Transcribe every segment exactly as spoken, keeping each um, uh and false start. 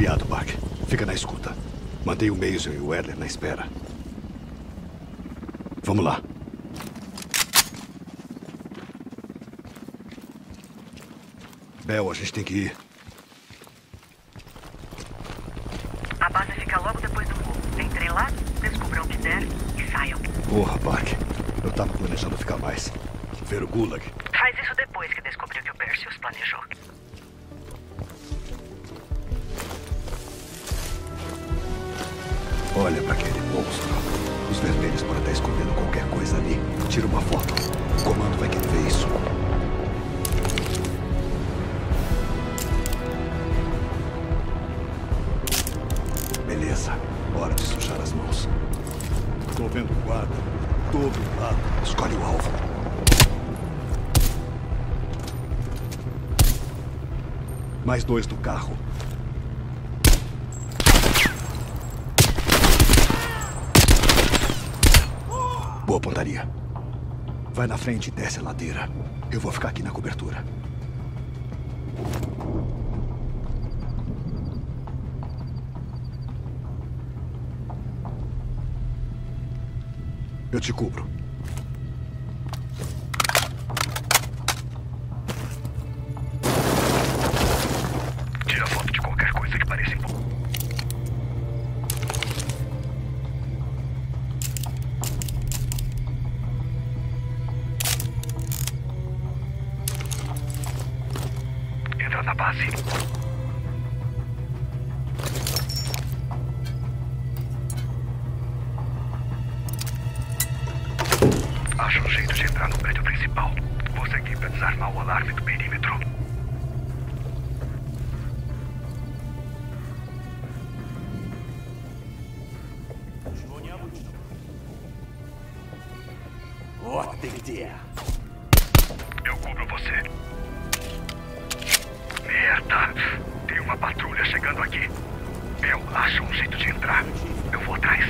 Copiado, Park. Fica na escuta. Mantenha o Mason e o Adler na espera. Vamos lá. Bel, a gente tem que ir. A base fica logo depois do voo. Entrem lá, descubram o que der e saiam. Porra, Park. Eu tava planejando ficar mais. Ver o Gulag. Faz isso depois que descobriu que o Perseus planejou. Olha pra aquele monstro. Os vermelhos podem estar escondendo qualquer coisa ali. Tira uma foto. O comando vai querer ver isso. Beleza. Hora de sujar as mãos. Tô vendo o guarda. Todo lado. Escolhe o alvo. Mais dois no carro. Boa pontaria. Vai na frente e desce a ladeira. Eu vou ficar aqui na cobertura. Eu te cubro. Tira foto de qualquer coisa que pareça bom. Entra na base. Acha um jeito de entrar no prédio principal. Você aqui para desarmar o alarme do perímetro. Вот ты где! Eu cubro você. Merda! Tem uma patrulha chegando aqui. Eu acho um jeito de entrar. Eu vou atrás.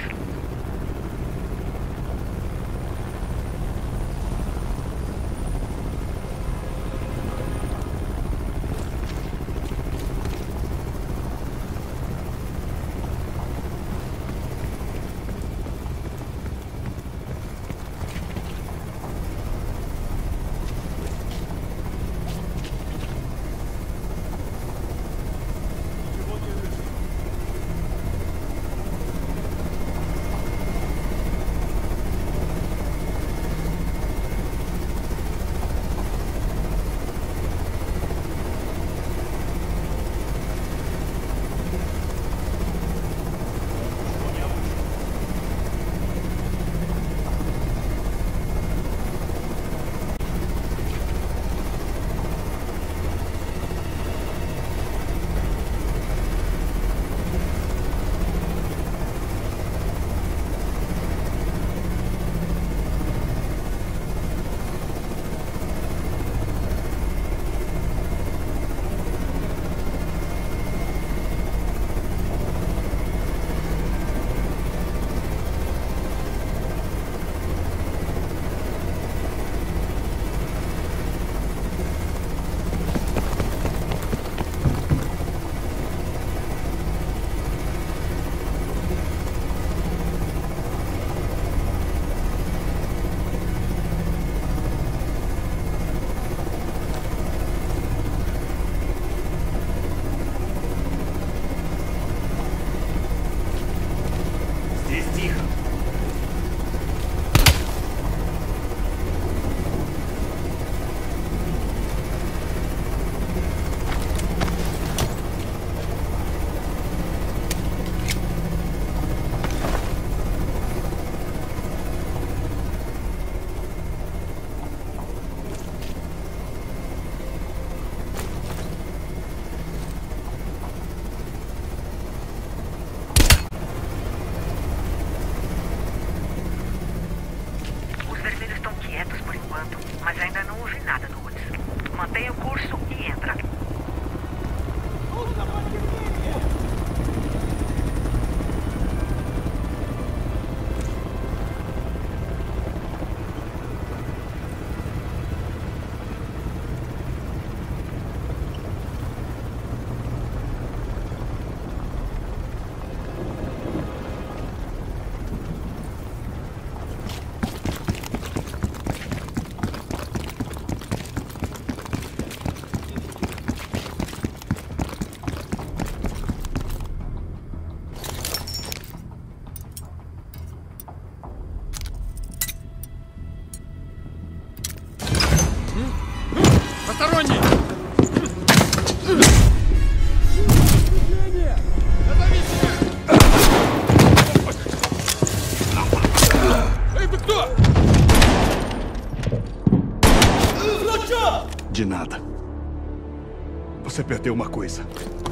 Você perdeu uma coisa.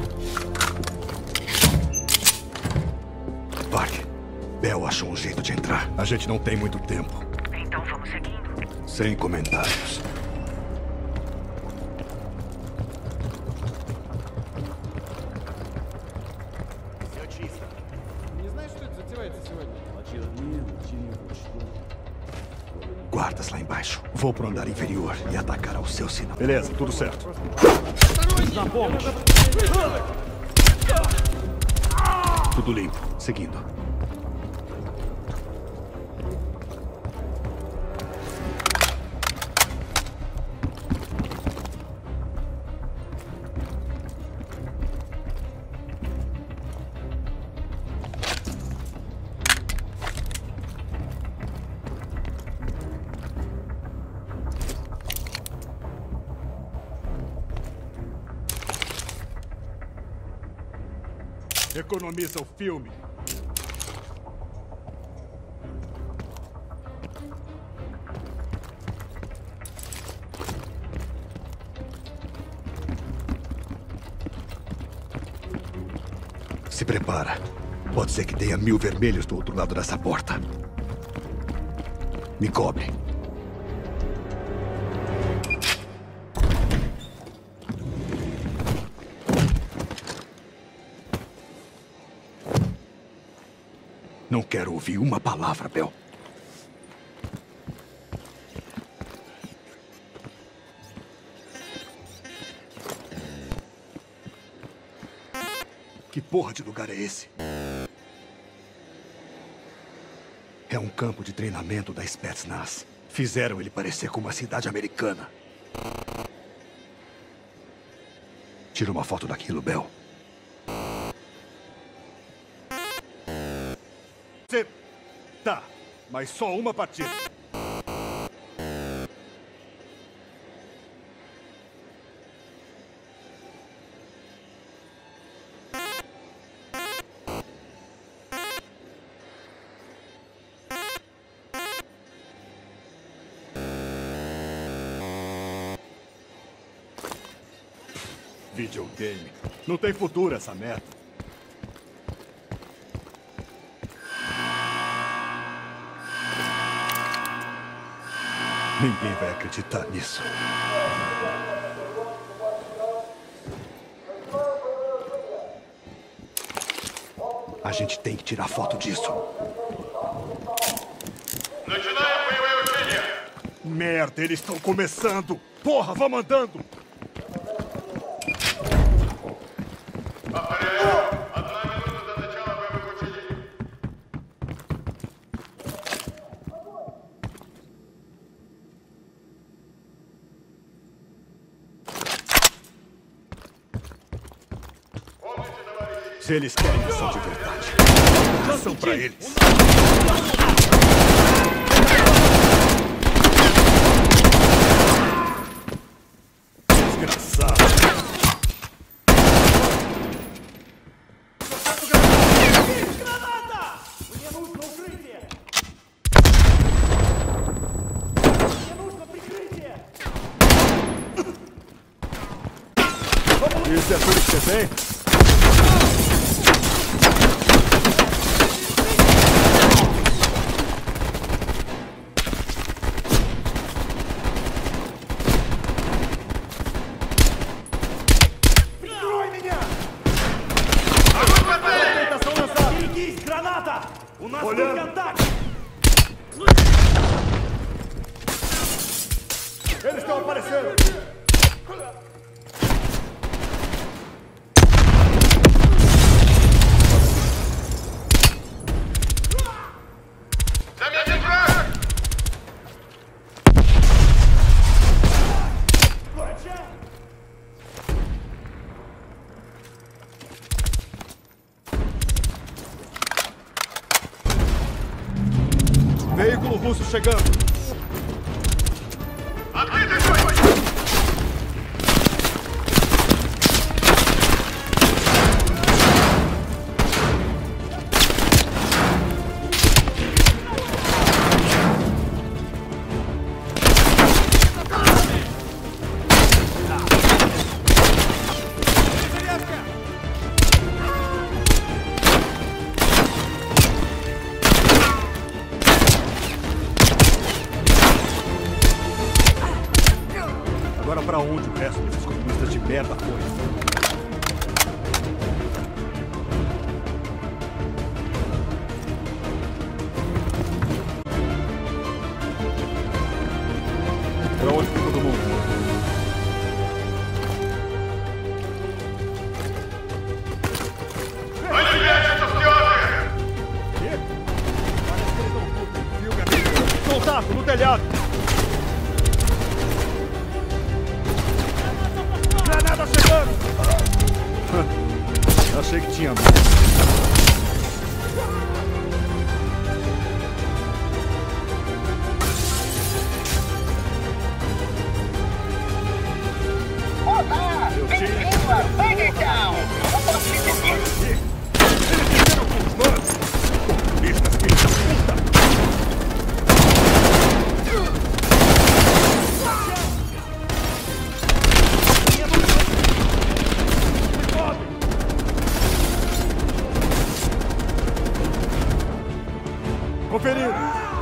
Park, Bell achou um jeito de entrar. A gente não tem muito tempo. Então vamos seguindo. Sem comentários. Guardas lá embaixo. Vou pro andar inferior e atacar ao seu sinal. Beleza, tudo certo. Na ponte. Tudo limpo. Seguindo. Economiza o filme. Se prepara. Pode ser que tenha mil vermelhos do outro lado dessa porta. Me cobre. Não quero ouvir uma palavra, Bell. Que porra de lugar é esse? É um campo de treinamento da Spetsnaz. Fizeram ele parecer como uma cidade americana. Tira uma foto daquilo, Bell. Você... Tá, mas só uma partida. Videogame. Não tem futuro essa merda. Ninguém vai acreditar nisso. A gente tem que tirar foto disso. Merda, eles estão começando. Porra, vamos andando. Se eles querem ação de verdade, ação pra eles. Desgraçado. Granada! Мне нужно укрытие! Мне нужно прикрытие! Isso é tudo que você tem? У нас тут контакт! Eles estão aparecendo! Veículo russo chegando. resto desses comunistas de merda foi. Pra onde foi todo mundo? Contato no telhado! Granada chegando! Achei que tinha. Olá! Bem-vindo a Bagatown! Como posso te servir? Comunistas, filhos da puta! Conferindo!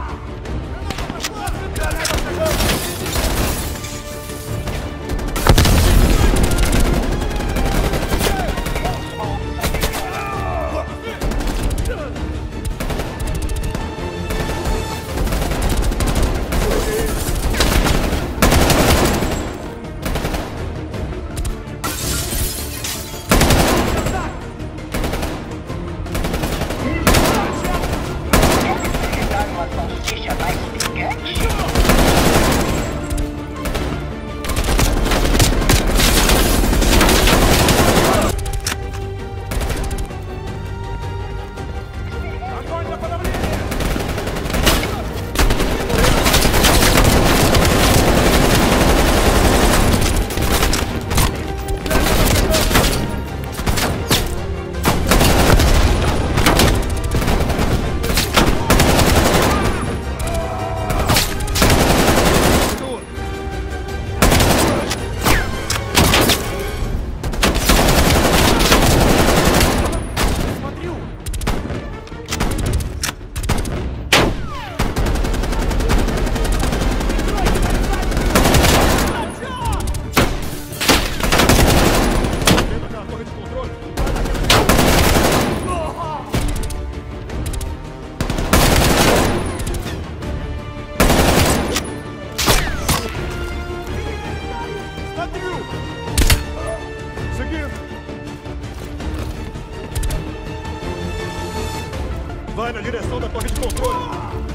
Vai na direção da torre de controle.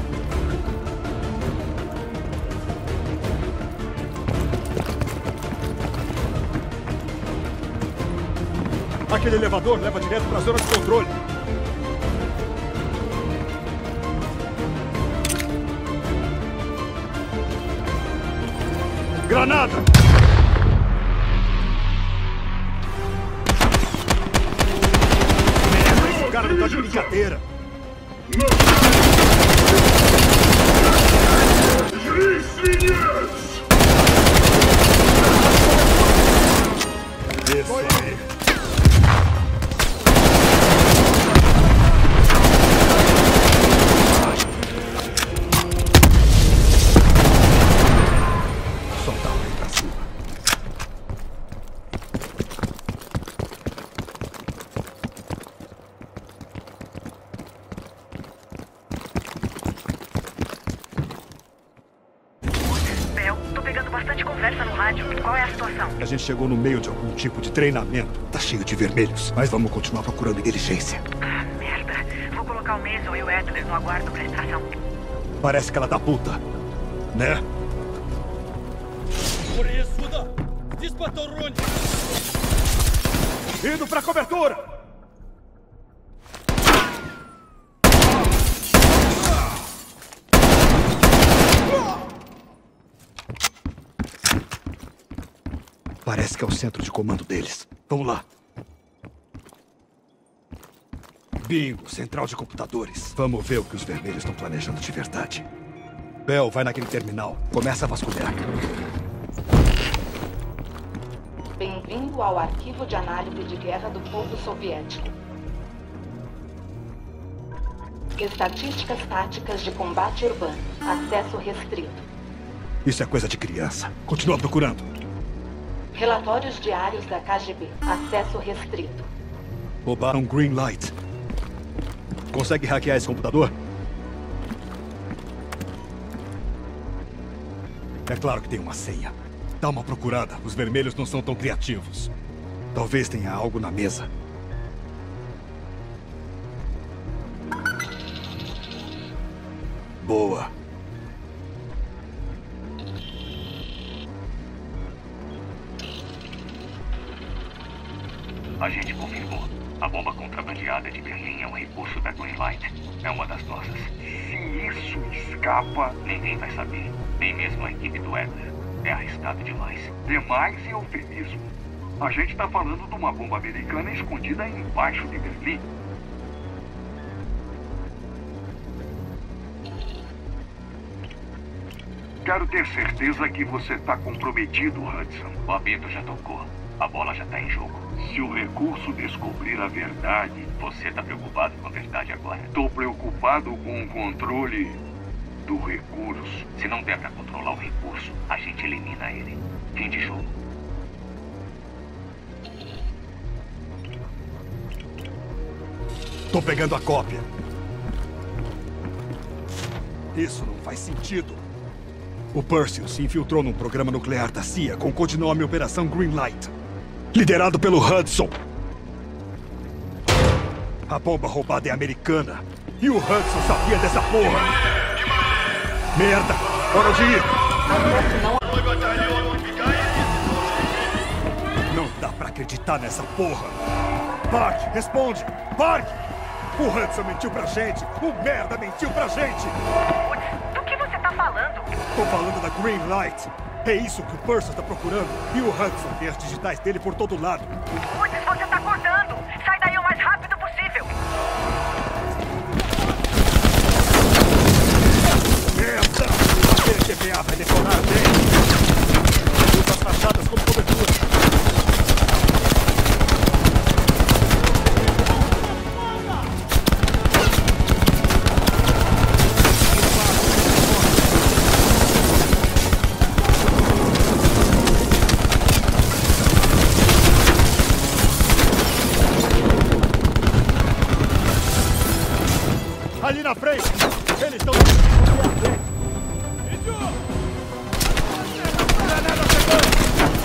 Aquele elevador leva direto para a zona de controle. Granada! Esse cara não tá de brincadeira. Isso aí. Solta o rei pra cima. Bel, tô pegando bastante conversa no rádio. Qual é a situação? A gente chegou no meio de algum tipo de treinamento. Tá cheio de vermelhos, mas vamos continuar procurando inteligência. Ah, merda. Vou colocar o Mason e o Adler no aguardo pra extração. Parece que ela tá puta, né? Indo pra cobertura! Parece que é o centro de comando deles. Vamos lá. Bingo, central de computadores. Vamos ver o que os vermelhos estão planejando de verdade. Bel, vai naquele terminal. Começa a vasculhar. Bem-vindo ao Arquivo de Análise de Guerra do Povo Soviético. Estatísticas táticas de combate urbano. Acesso restrito. Isso é coisa de criança. Continua procurando. Relatórios diários da K G B. Acesso restrito. Roubaram um green light. Consegue hackear esse computador? É claro que tem uma senha. Dá uma procurada. Os vermelhos não são tão criativos. Talvez tenha algo na mesa. Boa. A gente confirmou. A bomba contrabandeada de Berlim é um recurso da Greenlight. É uma das nossas. Se isso escapa, ninguém vai saber. Nem mesmo a equipe do Adler. É arriscado demais. Demais e eufemismo. A gente tá falando de uma bomba americana escondida embaixo de Berlim. Quero ter certeza que você tá comprometido, Hudson. O apito já tocou. A bola já tá em jogo. Se o recurso descobrir a verdade... Você tá preocupado com a verdade agora? Tô preocupado com o controle do recurso. Se não der pra controlar o recurso, a gente elimina ele. Fim de jogo. Tô pegando a cópia. Isso não faz sentido. O Perseus se infiltrou num programa nuclear da C I A com o codinome Operação Greenlight, liderado pelo Hudson. A bomba roubada é americana. E o Hudson sabia dessa porra. Merda! Hora de ir! Não dá pra acreditar nessa porra. Park, responde! Park! O Hudson mentiu pra gente! O merda mentiu pra gente! Do que você tá falando? Tô falando da Greenlight. É isso que o Perseus tá procurando. E o Hudson tem as digitais dele por todo lado. Woods, você tá cortando! Sai daí o mais rápido possível! Merda! Aquele T P A vai detonar bem. Usa as fachadas como cobertura. Ali na frente! Eles estão ali à frente! Granada chegando!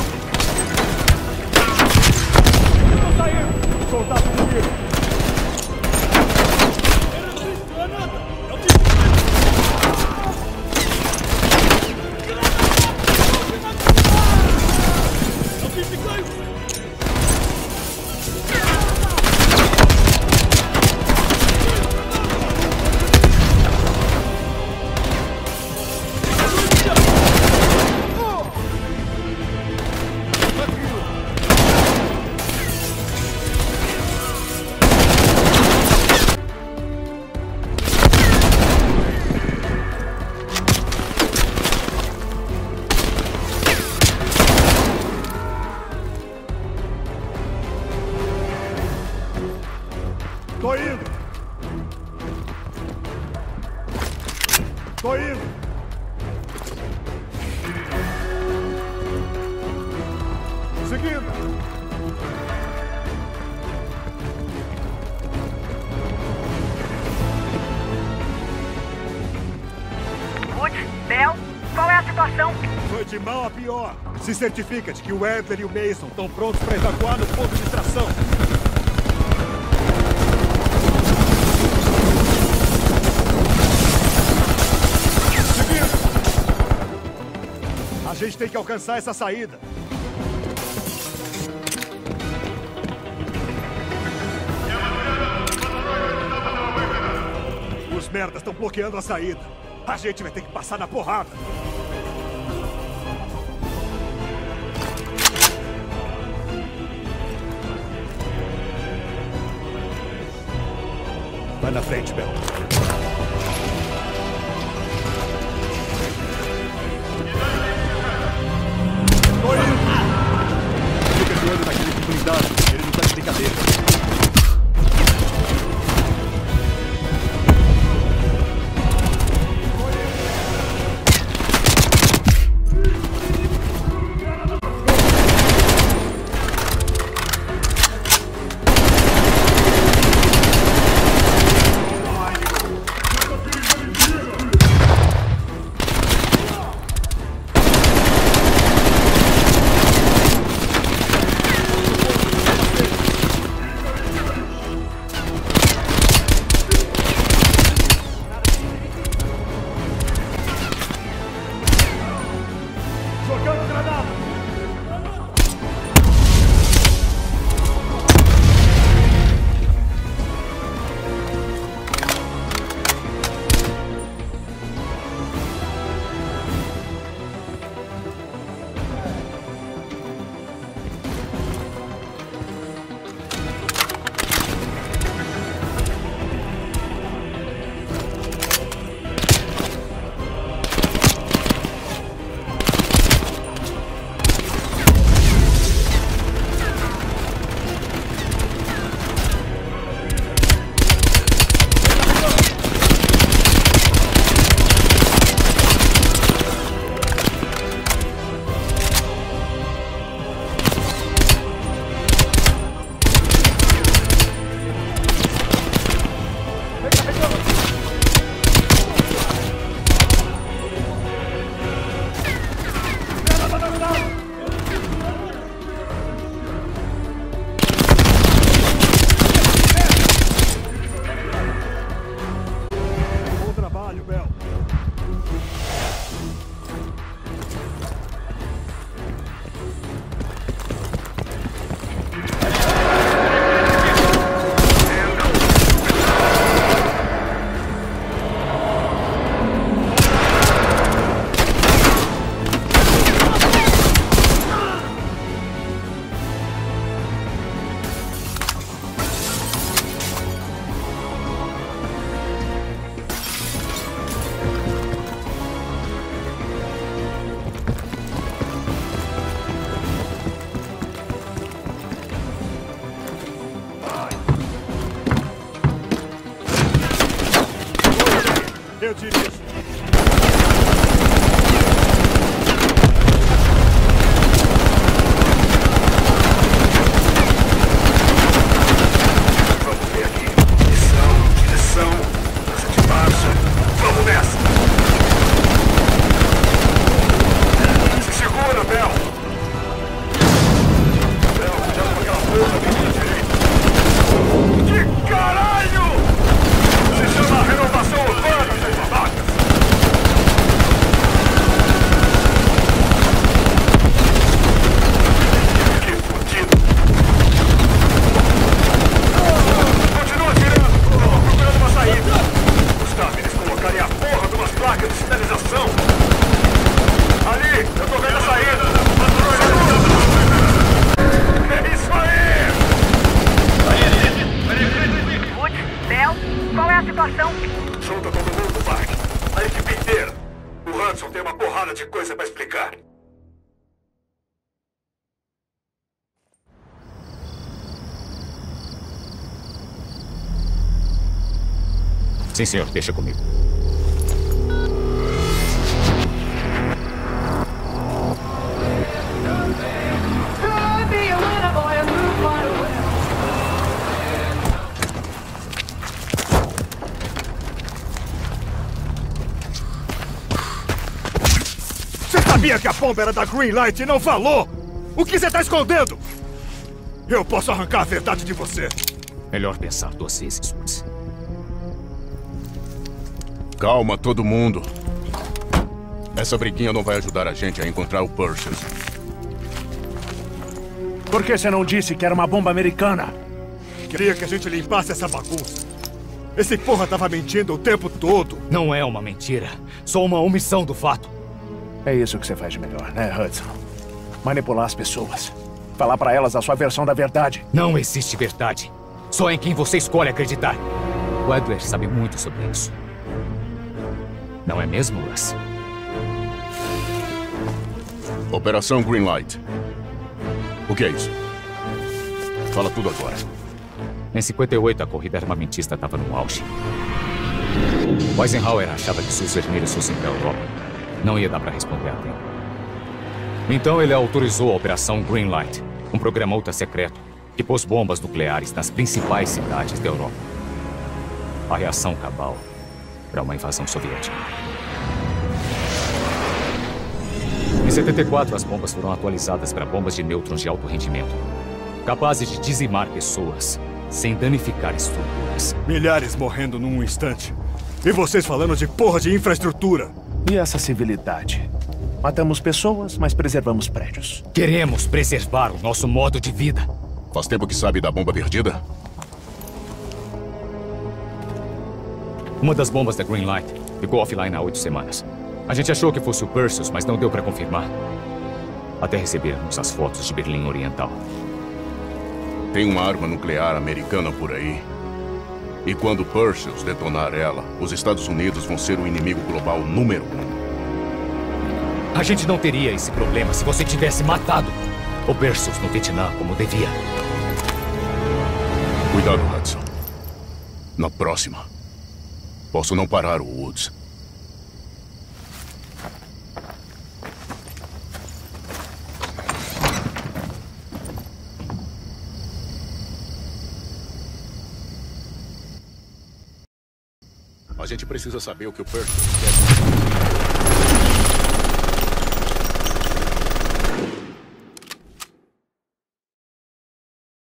Estão saindo! Contato comigo! Tô indo! Tô indo! Seguindo! Woods, Bell, qual é a situação? Foi de mal a pior. Se certifica de que o Adler e o Mason estão prontos para evacuar no ponto de extração. A gente tem que alcançar essa saída. Os merdas estão bloqueando a saída. A gente vai ter que passar na porrada. Vai na frente, Bell. Fica de olho naquele blindado. Ele não tá de brincadeira. Eu dirijo. Vamos ver aqui. Missão, direção, força de marcha. Vamos nessa. Se segura, Bel. Bel, cuidado com aquela porra bem pra direita. Que caralho! Se chama renovação urbana, seus babacas. Que fudido. Continua atirando. Tô procurando uma saída. Gustavo, eles colocarem a porra de umas placas de sinalização. Ali, eu tô vendo a saída. É isso aí! Woods, Bell, qual é a situação? Junta todo mundo, Mark. A equipe inteira. O Hudson tem uma porrada de coisa pra explicar. Sim, senhor. Deixa comigo. Você sabia que a bomba era da Greenlight e não falou? O que você tá escondendo? Eu posso arrancar a verdade de você. Melhor pensar duas vezes, Woods. Calma, todo mundo. Essa briguinha não vai ajudar a gente a encontrar o Perseus. Por que você não disse que era uma bomba americana? Queria que a gente limpasse essa bagunça. Esse porra tava mentindo o tempo todo. Não é uma mentira. Só uma omissão do fato. É isso que você faz de melhor, né, Hudson? Manipular as pessoas. Falar pra elas a sua versão da verdade. Não existe verdade. Só em quem você escolhe acreditar. O Adler sabe muito sobre isso. Não é mesmo, Russ? Operação Greenlight. O que é isso? Fala tudo agora. Em cinquenta e oito, a corrida armamentista estava no auge. Eisenhower achava que se os vermelhos fossem para a Europa, não ia dar para responder a tempo. Então ele autorizou a Operação Greenlight, um programa ultra-secreto que pôs bombas nucleares nas principais cidades da Europa. A reação cabal para uma invasão soviética. Em setenta e quatro, as bombas foram atualizadas para bombas de nêutrons de alto rendimento, capazes de dizimar pessoas sem danificar estruturas. Milhares morrendo num instante. E vocês falando de porra de infraestrutura. E essa civilidade? Matamos pessoas, mas preservamos prédios. Queremos preservar o nosso modo de vida. Faz tempo que sabe da bomba perdida? Uma das bombas da Greenlight ficou offline há oito semanas. A gente achou que fosse o Perseus, mas não deu para confirmar. Até recebermos as fotos de Berlim Oriental. Tem uma arma nuclear americana por aí. E quando Perseus detonar ela, os Estados Unidos vão ser o inimigo global número um. A gente não teria esse problema se você tivesse matado o Perseus no Vietnã como devia. Cuidado, Hudson. Na próxima, posso não parar o Woods. A gente precisa saber o que o Perseus quer.